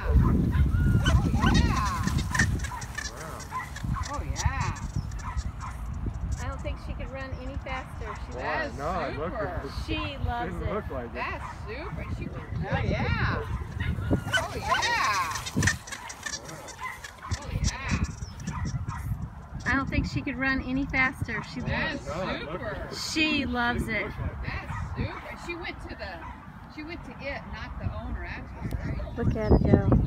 Oh, yeah. Oh, yeah. I don't think she could run any faster. That's super. She loves Didn't it. look like it. That's super. Oh, yeah. Oh, yeah. Oh, yeah. I don't think she could run any faster. That's super. She loves it. That's super. She went to it, not the owner. That's great. Look at her go.